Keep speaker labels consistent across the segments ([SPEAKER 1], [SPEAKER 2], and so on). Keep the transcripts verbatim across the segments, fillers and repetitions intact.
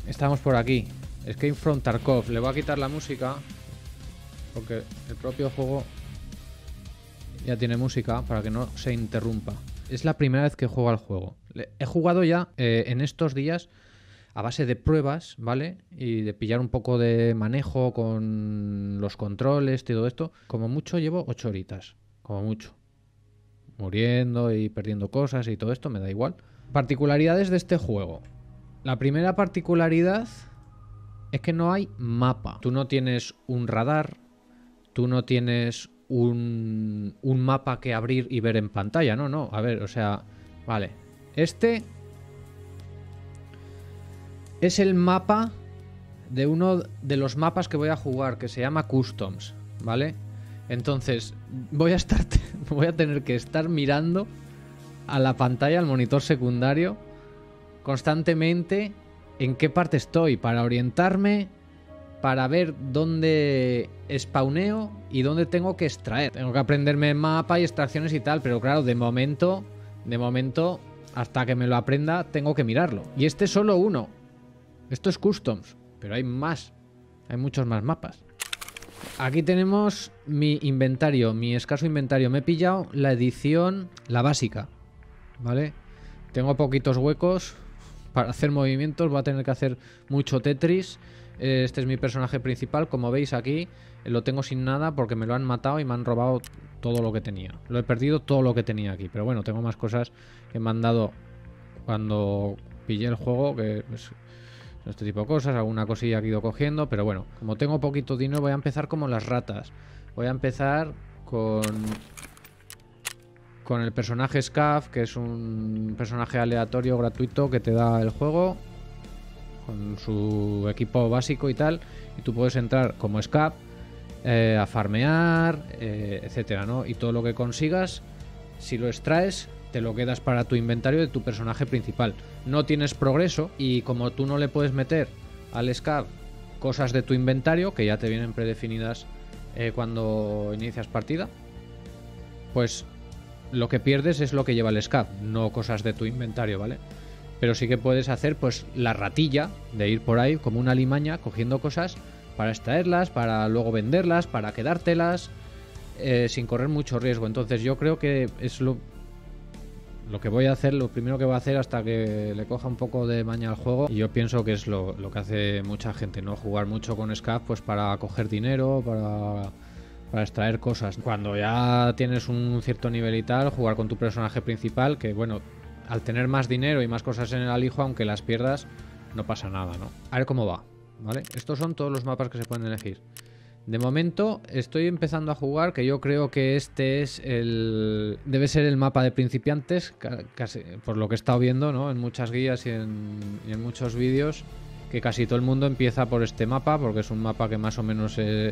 [SPEAKER 1] Estamos por aquí. Escape from Tarkov. Le voy a quitar la música porque el propio juego ya tiene música para que no se interrumpa. Es la primera vez que juego al juego. He jugado ya eh, en estos días a base de pruebas, ¿vale? Y de pillar un poco de manejo con los controles y todo esto. Como mucho llevo ocho horitas. Como mucho. Muriendo y perdiendo cosas y todo esto, me da igual. Particularidades de este juego. La primera particularidad es que no hay mapa. Tú no tienes un radar. Tú no tienes un, un mapa que abrir y ver en pantalla. No, no. A ver, o sea... Vale. Este... es el mapa de uno de los mapas que voy a jugar, que se llama Customs, ¿vale? Entonces, voy a estar voy a tener que estar mirando a la pantalla, al monitor secundario, constantemente en qué parte estoy, para orientarme, para ver dónde spawneo y dónde tengo que extraer. Tengo que aprenderme el mapa y extracciones y tal, pero claro, de momento, de momento, hasta que me lo aprenda, tengo que mirarlo. Y este es solo uno. Esto es Customs, pero hay más. Hay muchos más mapas. Aquí tenemos mi inventario, mi escaso inventario. Me he pillado la edición, la básica, ¿vale? Tengo poquitos huecos para hacer movimientos. Voy a tener que hacer mucho Tetris. Este es mi personaje principal. Como veis aquí, lo tengo sin nada porque me lo han matado y me han robado todo lo que tenía. Lo he perdido todo lo que tenía aquí. Pero bueno, tengo más cosas que me han dado cuando pillé el juego, que... pues, este tipo de cosas, alguna cosilla que he ido cogiendo, pero bueno, como tengo poquito dinero voy a empezar como las ratas. Voy a empezar con con el personaje Scav, que es un personaje aleatorio gratuito que te da el juego con su equipo básico y tal, y tú puedes entrar como Scav eh, a farmear, eh, etcétera, ¿no? Y todo lo que consigas, si lo extraes, te lo quedas para tu inventario de tu personaje principal. No tienes progreso y como tú no le puedes meter al Scav cosas de tu inventario, que ya te vienen predefinidas eh, cuando inicias partida, pues lo que pierdes es lo que lleva el Scav, no cosas de tu inventario, ¿vale? Pero sí que puedes hacer pues la ratilla de ir por ahí como una limaña cogiendo cosas para extraerlas, para luego venderlas, para quedártelas, eh, sin correr mucho riesgo. Entonces yo creo que es lo... Lo que voy a hacer, lo primero que voy a hacer hasta que le coja un poco de maña al juego, y yo pienso que es lo, lo que hace mucha gente, ¿no? Jugar mucho con Scav pues para coger dinero, para, para extraer cosas. Cuando ya tienes un cierto nivel y tal, jugar con tu personaje principal, que bueno, al tener más dinero y más cosas en el alijo, aunque las pierdas, no pasa nada, ¿no? A ver cómo va, ¿vale? Estos son todos los mapas que se pueden elegir. De momento estoy empezando a jugar, que yo creo que este es el... debe ser el mapa de principiantes, casi, por lo que he estado viendo, ¿no? En muchas guías y en, y en muchos vídeos, que casi todo el mundo empieza por este mapa, porque es un mapa que más o menos es,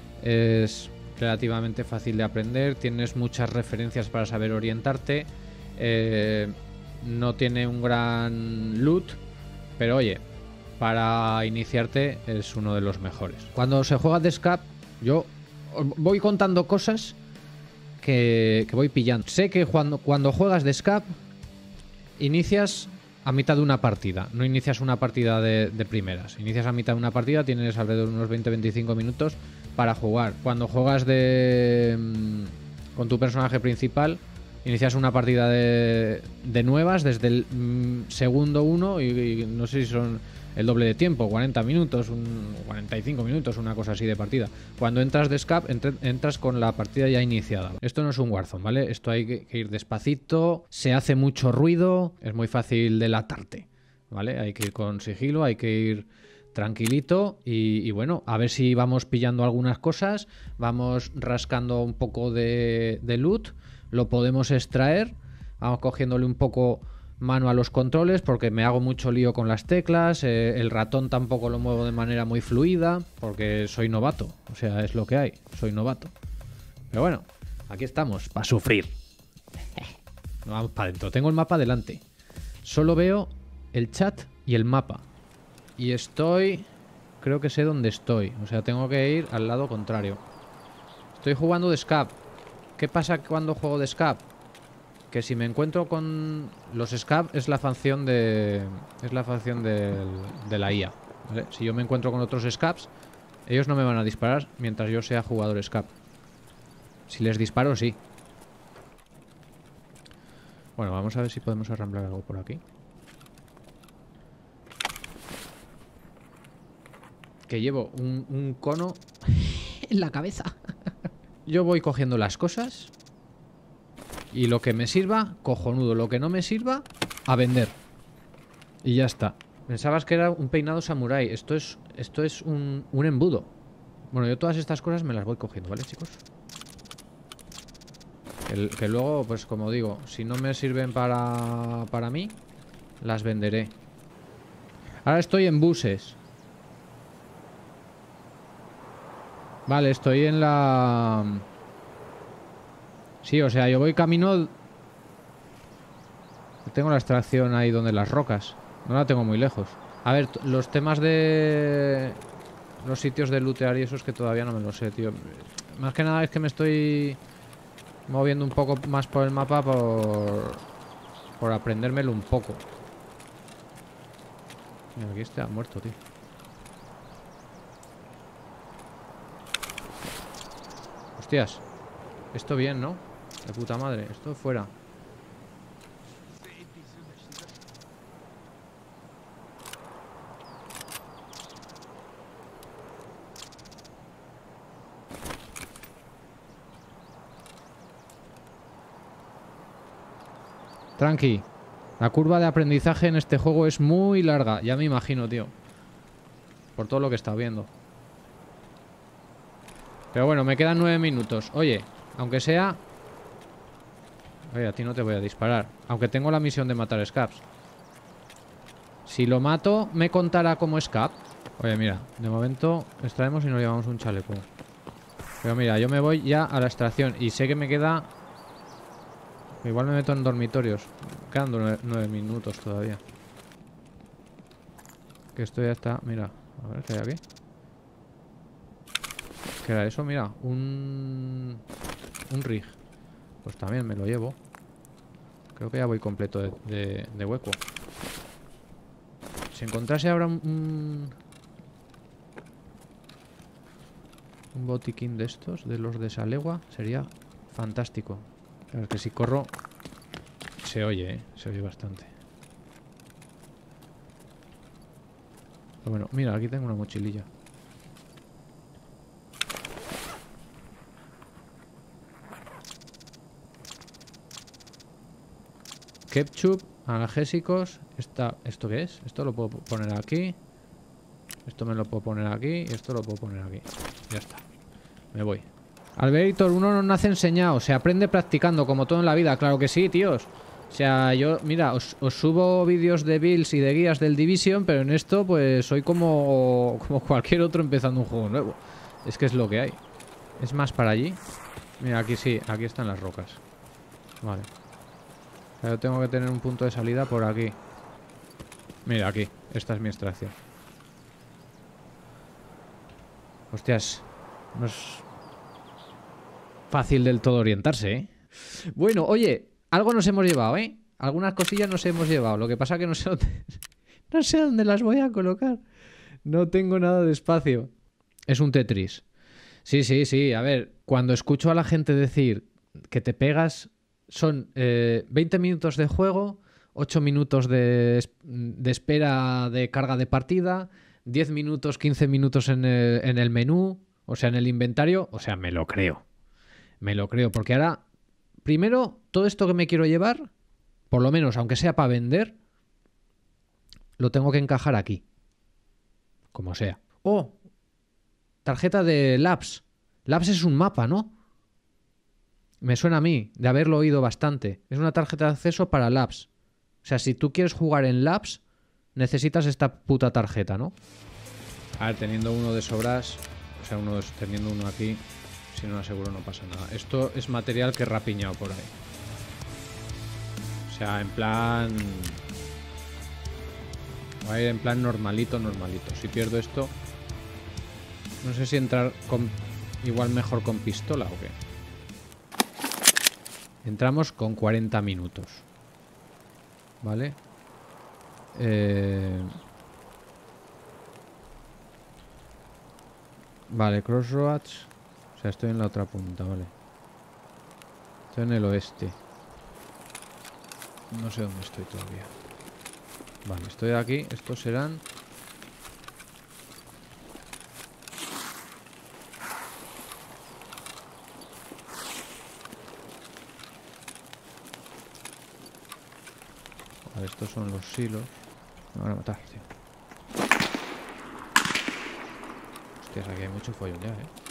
[SPEAKER 1] es relativamente fácil de aprender, tienes muchas referencias para saber orientarte, eh, no tiene un gran loot, pero oye... para iniciarte es uno de los mejores. Cuando se juega de Scav, yo voy contando cosas que, que voy pillando. Sé que cuando, cuando juegas de Scav, inicias a mitad de una partida. No inicias una partida de, de primeras. Inicias a mitad de una partida, tienes alrededor de unos veinte a veinticinco minutos para jugar. Cuando juegas de con tu personaje principal, inicias una partida de, de nuevas desde el mm, segundo uno y, y no sé si son... el doble de tiempo, cuarenta minutos, un cuarenta y cinco minutos, una cosa así de partida. Cuando entras de Scav, ent entras con la partida ya iniciada. Esto no es un Warzone, ¿vale? Esto hay que, que ir despacito, se hace mucho ruido, es muy fácil delatarte, ¿vale? Hay que ir con sigilo, hay que ir tranquilito y, y bueno, a ver si vamos pillando algunas cosas, vamos rascando un poco de, de loot, lo podemos extraer, vamos cogiéndole un poco... mano a los controles porque me hago mucho lío con las teclas, eh, el ratón tampoco lo muevo de manera muy fluida porque soy novato, o sea, es lo que hay, soy novato. Pero bueno, aquí estamos, para sufrir. Vamos para adentro, tengo el mapa delante, solo veo el chat y el mapa y estoy, creo que sé dónde estoy, o sea, tengo que ir al lado contrario. Estoy jugando de Scav. ¿Qué pasa cuando juego de Scav? que si me encuentro con los Scab es la facción de es la facción del, de la I A, ¿vale? Si yo me encuentro con otros Scabs, ellos no me van a disparar mientras yo sea jugador Scab. Si les disparo, sí. Bueno, vamos a ver si podemos arramblar algo por aquí. Que llevo un, un cono en la cabeza. Yo voy cogiendo las cosas y lo que me sirva, cojonudo. Lo que no me sirva, a vender. Y ya está. Pensabas que era un peinado samurái. Esto es, esto es un, un embudo. Bueno, yo todas estas cosas me las voy cogiendo, ¿vale, chicos? Que, que luego, pues como digo, si no me sirven para, para mí, las venderé. Ahora estoy en buses. Vale, estoy en la... Sí, o sea, yo voy camino... Tengo la extracción ahí donde las rocas. No la tengo muy lejos. A ver, los temas de... Los sitios de lootear y eso es que todavía no me lo sé, tío. Más que nada es que me estoy moviendo un poco más por el mapa por... Por aprendérmelo un poco. Mira, aquí está muerto, tío. Hostias. Esto bien, ¿no? De puta madre. Esto fuera. Tranqui. La curva de aprendizaje en este juego es muy larga. Ya me imagino, tío. Por todo lo que he estado viendo. Pero bueno, me quedan nueve minutos. Oye, aunque sea... Oye, a ti no te voy a disparar. Aunque tengo la misión de matar Scabs. Si lo mato, ¿me contará como Scab? Oye, mira, de momento extraemos y nos llevamos un chaleco. Pero mira, yo me voy ya a la extracción. Y sé que me queda... Igual me meto en dormitorios. Quedan nueve, nueve minutos todavía. Que esto ya está... Mira, a ver, ¿qué hay aquí? ¿Qué era eso? Mira, un... Un rig. Pues también me lo llevo. Creo que ya voy completo de, de, de hueco. Si encontrase ahora un... Un botiquín de estos, de los de Salegua, sería fantástico. Claro que si corro... Se oye, ¿eh? Se oye bastante. Pero bueno, mira, aquí tengo una mochililla. Ketchup, analgésicos. Esta, ¿esto qué es? Esto lo puedo poner aquí. Esto me lo puedo poner aquí. Y esto lo puedo poner aquí. Ya está. Me voy. Alberto, uno no nace enseñado. Se aprende practicando, como todo en la vida. Claro que sí, tíos. O sea, yo, mira, os, os subo vídeos de builds y de guías del Division, pero en esto, pues, soy como, como cualquier otro empezando un juego nuevo. Es que es lo que hay. ¿Es más para allí? Mira, aquí sí. Aquí están las rocas. Vale. Pero tengo que tener un punto de salida por aquí. Mira, aquí. Esta es mi extracción. Hostias. No es fácil del todo orientarse, ¿eh? Bueno, oye, algo nos hemos llevado, ¿eh? Algunas cosillas nos hemos llevado. Lo que pasa que no sé dónde... No sé dónde las voy a colocar. No tengo nada de espacio. Es un Tetris. Sí, sí, sí. A ver, cuando escucho a la gente decir que te pegas... Son eh, veinte minutos de juego, ocho minutos de, de espera de carga de partida, diez minutos, quince minutos en el, en el menú, o sea, en el inventario. O sea, me lo creo. Me lo creo, porque ahora, primero, todo esto que me quiero llevar, por lo menos, aunque sea para vender, lo tengo que encajar aquí. Como sea. Oh, tarjeta de Labs. Labs es un mapa, ¿no? Me suena a mí, de haberlo oído bastante. Es una tarjeta de acceso para Labs. O sea, si tú quieres jugar en Labs, necesitas esta puta tarjeta, ¿no? A ver, teniendo uno de sobras, o sea, uno teniendo uno aquí, si no aseguro no pasa nada. Esto es material que he rapiñado por ahí. O sea, en plan... Voy a ir en plan normalito, normalito. Si pierdo esto... No sé si entrar con... igual mejor con pistola o qué. Entramos con cuarenta minutos. Vale. Eh... Vale, Crossroads. O sea, estoy en la otra punta, vale. Estoy en el oeste. No sé dónde estoy todavía. Vale, estoy aquí. Estos serán... Vale, estos son los silos. Me van a matar, tío. Hostias, aquí hay mucho follón ya, eh.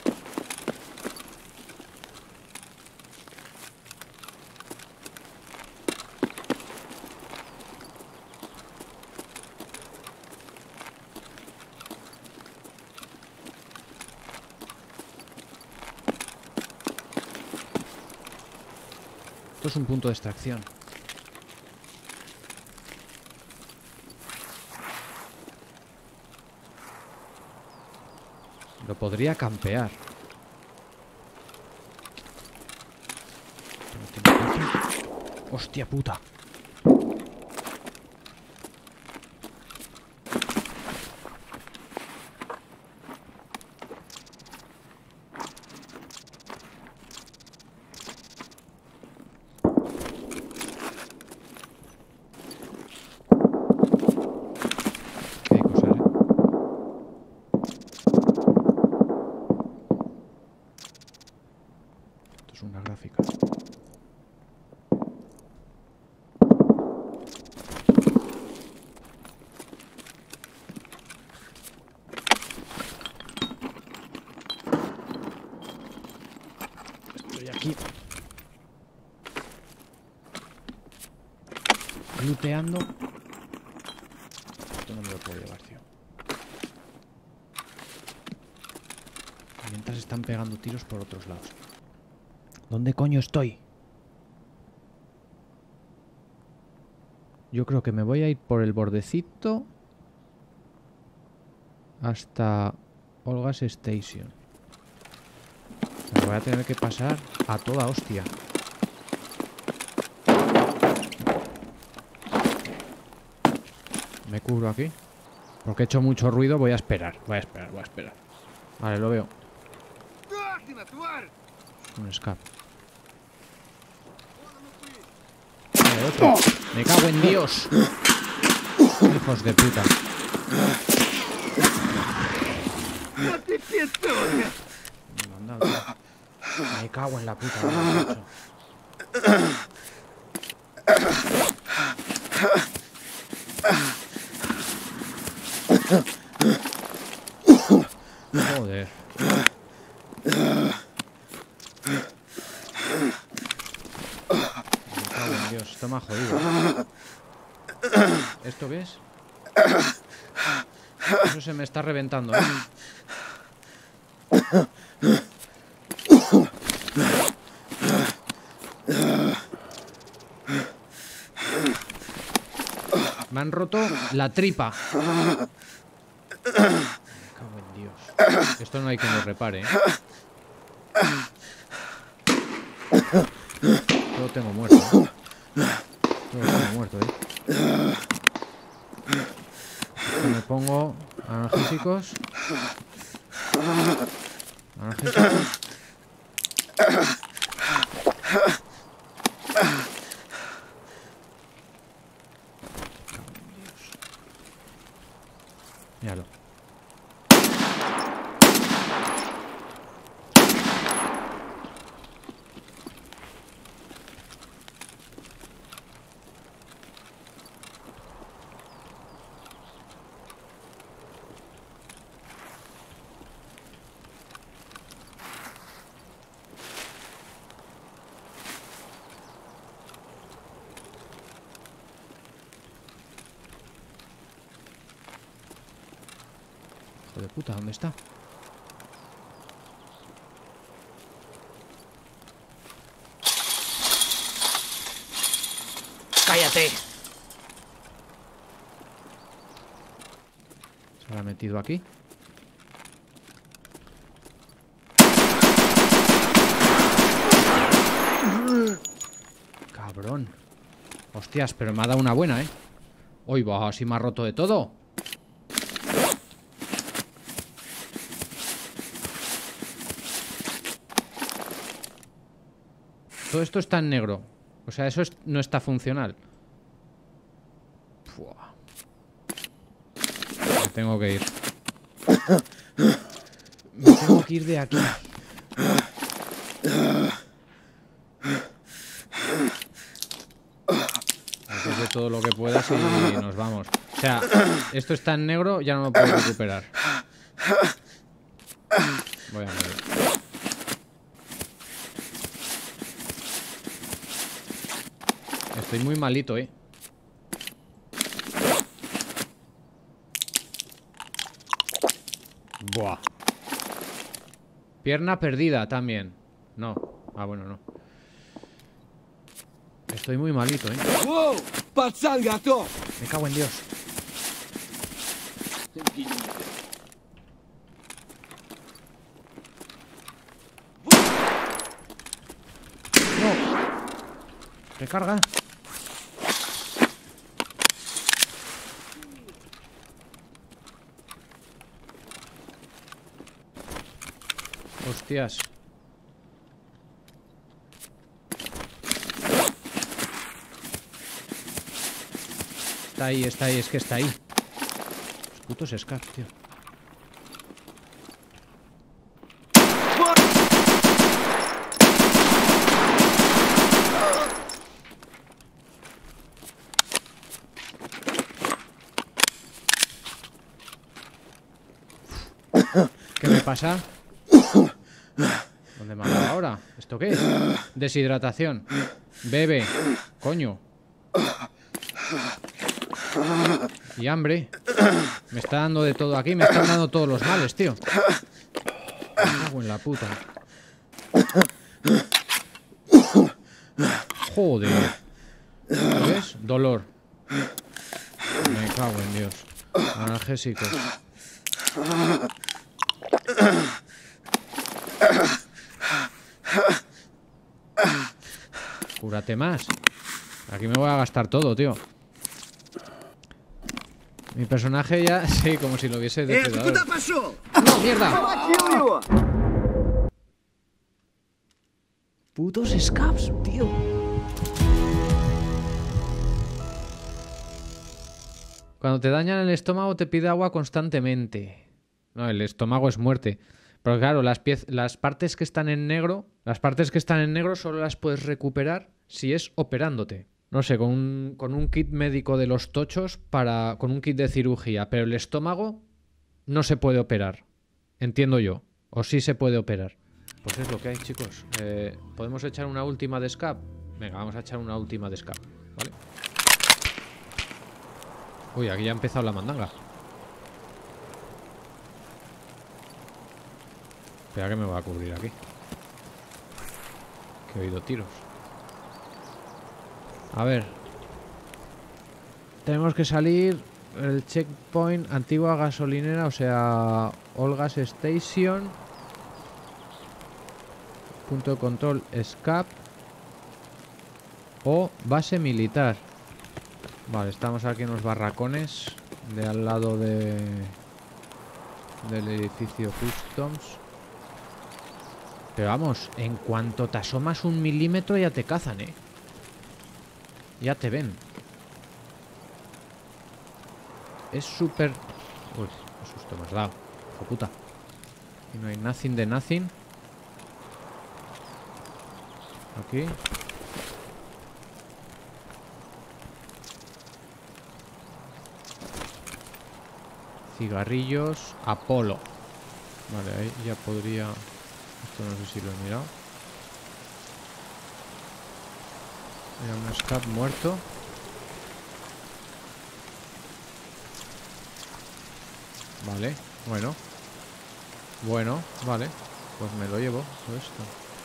[SPEAKER 1] Esto es un punto de extracción. Lo podría campear. Hostia puta. Una gráfica. Estoy aquí looteando. Esto no me lo puedo llevar, tío. Mientras están pegando tiros por otros lados. ¿Dónde coño estoy? Yo creo que me voy a ir por el bordecito hasta Olga's Station. Me voy a tener que pasar a toda hostia. Me cubro aquí. Porque he hecho mucho ruido, voy a esperar. Voy a esperar, voy a esperar. Vale, lo veo. Un escape. Vale, otro. Me cago en Dios. Hijos de puta. Me han dado, tío. Me cago en la puta. Macho. Joder. Dios, esto me ha jodido. ¿Esto qué es? Eso se me está reventando, ¿eh? Me han roto la tripa. Me cago en Dios. Esto no hay quien lo repare, ¿eh? Todo tengo muerto, ¿eh? Todo tengo muerto, ¿eh? Me pongo analgésicos. Analgésicos. Míralo. Hijo de puta, ¿dónde está? ¡Cállate! Se lo ha metido aquí. cabrón. Hostias, pero me ha dado una buena, ¿eh? Uy, va, así me ha roto de todo. Todo esto está en negro. O sea, eso es, no está funcional. Pua. Me tengo que ir. Me tengo que ir de aquí. Haces de todo lo que puedas y nos vamos. O sea, esto está en negro, ya no lo puedo recuperar. Voy a morir. Estoy muy malito, eh. Buah. Pierna perdida también. No. Ah, bueno, no. Estoy muy malito, eh. Me cago en Dios. No. Recarga. Hostias. Está ahí, está ahí, es que está ahí. Los putos scars, tío. ¿Qué me pasa? ¿Dónde me ha dado ahora? ¿Esto qué es? Deshidratación. Bebe. Coño. Y hambre. Me está dando de todo aquí. Me están dando todos los males, tío. Me cago en la puta. Joder. ¿Ves? Dolor. Me cago en Dios. Analgésicos. Cúrate más. Aquí me voy a gastar todo, tío. Mi personaje ya... Sí, como si lo hubiese depredador. ¡No, mierda! Putos scabs, tío. Cuando te dañan el estómago te pide agua constantemente. No, el estómago es muerte. Pero claro, las, las partes que están en negro, las partes que están en negro solo las puedes recuperar si es operándote. No sé, con un, con un kit médico de los tochos, para, con un kit de cirugía. Pero el estómago no se puede operar. Entiendo yo. O sí se puede operar. Pues es lo que hay, chicos. Eh, ¿Podemos echar una última de scab? Venga, vamos a echar una última de scab. ¿Vale? Uy, aquí ya ha empezado la mandanga. Espera que me voy a cubrir aquí. Que he oído tiros. A ver. Tenemos que salir el checkpoint, antigua gasolinera, o sea, All Gas Station. Punto de control Scab. O base militar. Vale, estamos aquí en los barracones de al lado de del edificio Customs. Pero vamos, en cuanto te asomas un milímetro ya te cazan, ¿eh? Ya te ven. Es súper... Uy, qué susto me has dado. Hijo puta. Y no hay nothing de nothing. Aquí. Cigarrillos. Apolo. Vale, ahí ya podría... Esto no sé si lo he mirado. Era un scab muerto. Vale, bueno. Bueno, vale. Pues me lo llevo, todo esto.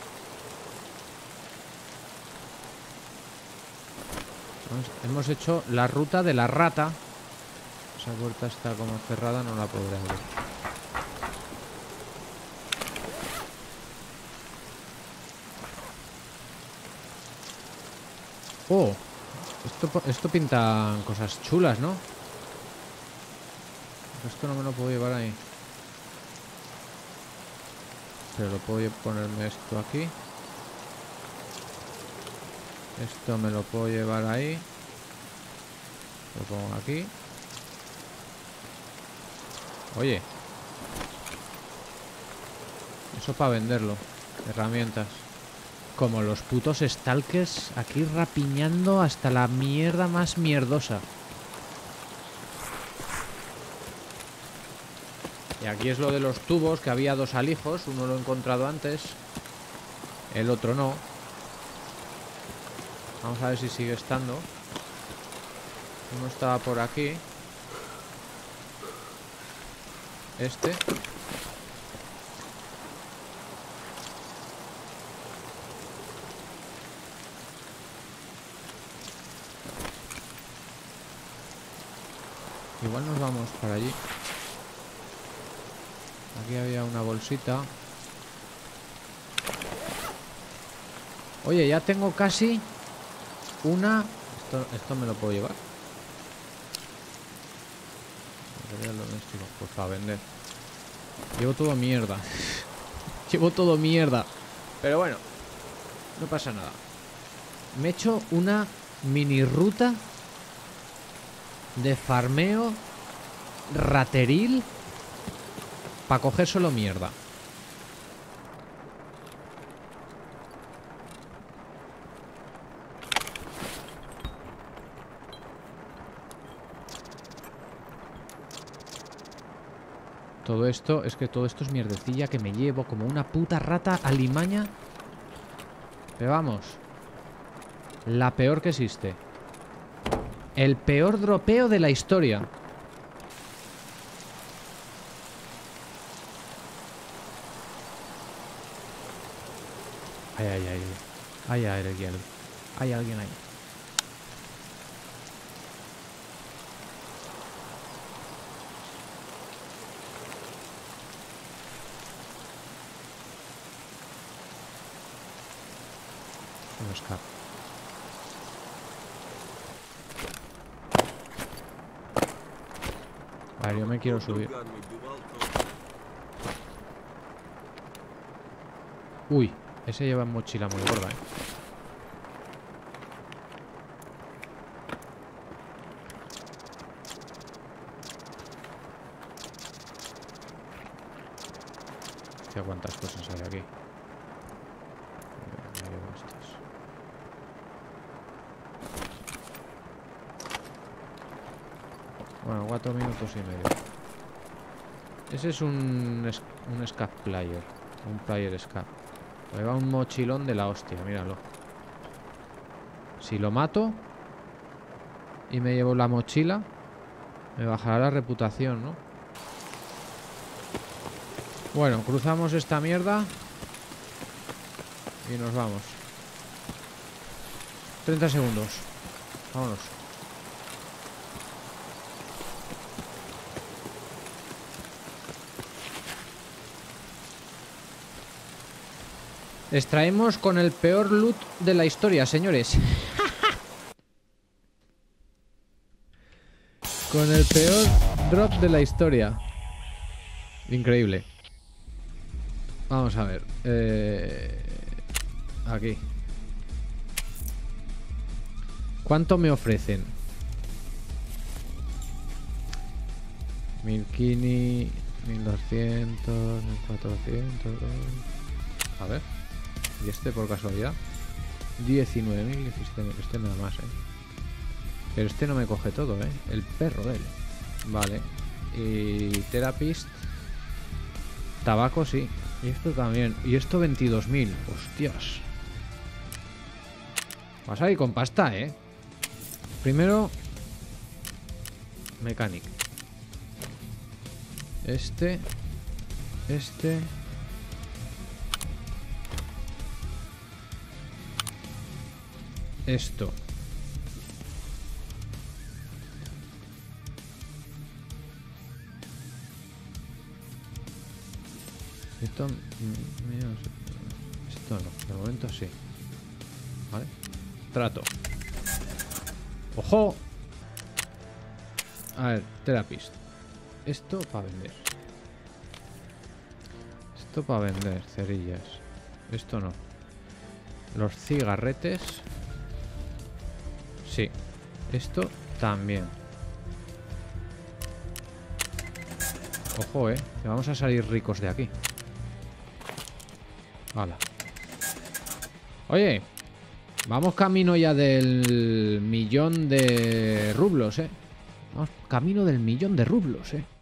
[SPEAKER 1] Vamos, hemos hecho la ruta de la rata. Esa puerta está como cerrada, no la podré abrir. Oh, esto, esto pinta cosas chulas, ¿no? Esto no me lo puedo llevar ahí. Pero lo puedo ponerme esto aquí. Esto me lo puedo llevar ahí. Lo pongo aquí. Oye. Eso para venderlo. Herramientas. Como los putos stalkers aquí rapiñando hasta la mierda más mierdosa. Y aquí es lo de los tubos, que había dos alijos. Uno lo he encontrado antes. El otro no. Vamos a ver si sigue estando. Uno estaba por aquí. Este. Igual nos vamos para allí. Aquí había una bolsita. Oye, ya tengo casi una... Esto, esto me lo puedo llevar. Material doméstico, pues para vender. Llevo todo mierda. Llevo todo mierda. Pero bueno, no pasa nada. Me he hecho una mini ruta de farmeo rateril para coger solo mierda. Todo esto, es que todo esto es mierdecilla que me llevo como una puta rata alimaña. Pero vamos, la peor que existe. El peor dropeo de la historia. Ay, ay, ay. Hay alguien. Hay alguien ahí. No escapa. A ver, yo me quiero subir. Uy, ese lleva mochila muy gorda, eh. Hostia, cuántas cosas hay aquí. Me llevo estas. Bueno, cuatro minutos y medio. Ese es un, un scav player. Un player scav. Me va un mochilón de la hostia, míralo. Si lo mato y me llevo la mochila, me bajará la reputación, ¿no? Bueno, cruzamos esta mierda y nos vamos. treinta segundos. Vámonos. Extraemos con el peor loot de la historia, señores. Con el peor drop de la historia. Increíble. Vamos a ver. Eh... Aquí. ¿Cuánto me ofrecen? Mil kini, mil doscientos, mil cuatrocientos. A ver. ¿Y este por casualidad? diecinueve mil, diecisiete mil. Este me da más, eh. Pero este no me coge todo, eh. El perro de él. Vale. Y Therapist. Tabaco, sí. Y esto también. Y esto veintidós mil. Hostias. Vas a ir con pasta, eh. Primero. Mechanic. Este. Este. Esto. Esto, esto no, de momento sí. Vale. Trato. ¡Ojo! A ver, Therapist. Esto para vender. Esto para vender, cerillas. Esto no. Los cigarretes. Sí. Esto también. Ojo, eh. Que vamos a salir ricos de aquí. Hala. Oye. Vamos camino ya del millón de rublos, eh. Vamos camino del millón de rublos, eh.